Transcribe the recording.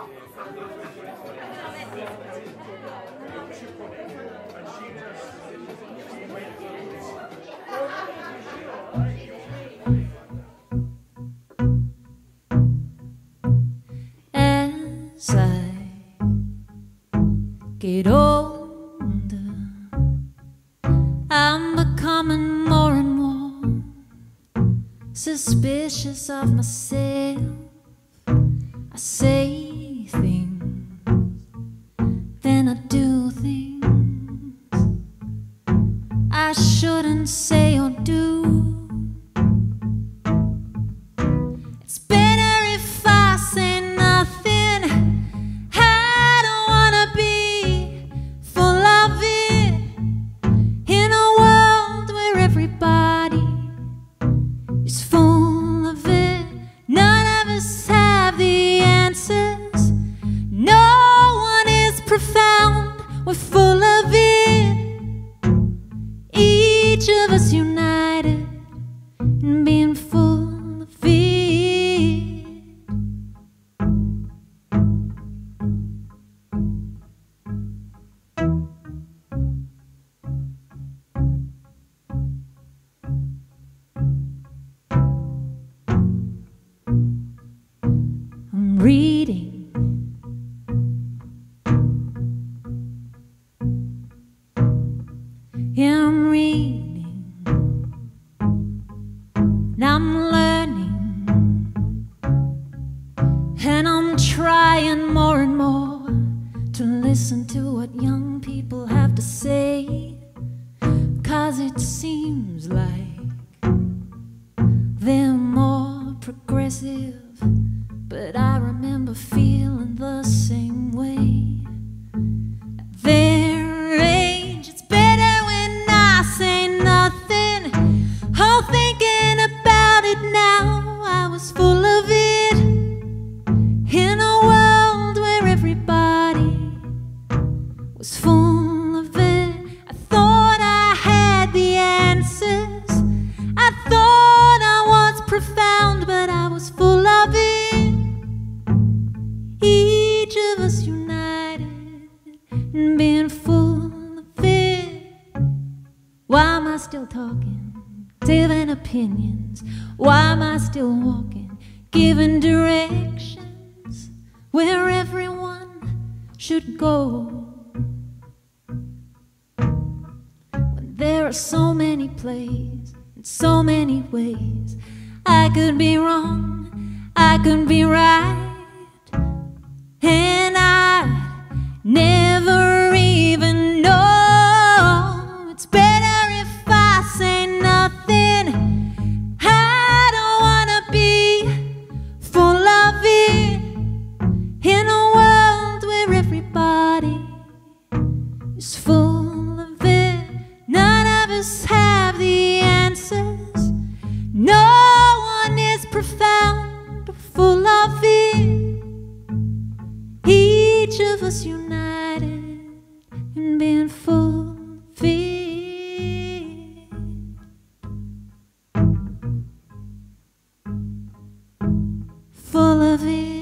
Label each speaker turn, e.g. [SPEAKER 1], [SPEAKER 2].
[SPEAKER 1] As I get older, I'm becoming more and more suspicious of myself. I say things, then I do things I shouldn't say or do. It's better if I say nothing. I don't wanna be full of it in a world where everybody is full of it. None of us have the answers. No one is profound. We're full of it. Each of us united in being full of it. I'm reading. Yeah, I'm reading. And I'm learning. And I'm trying more and more to listen to what young people have to say. 'Cause it seems like they're more progressive, but I remember feeling the same way. At their age, it's better when I say nothing. Oh, thinking about it now, I was full of it in a world where everybody was full of it. I thought I had the answers. I thought I was profound, but I was full of it. Each of us united in being full of it. Why am I still talking, giving opinions? Why am I still walking, giving directions where everyone should go? When there are so many plays and so many ways, I could be wrong, I could be right, and I never even know. It's better if I say nothing. I don't wanna be full of it in a world where everybody is full of it. None of us have the answers. No one is profound or full of it. Each of us united in being full of it. Full of it.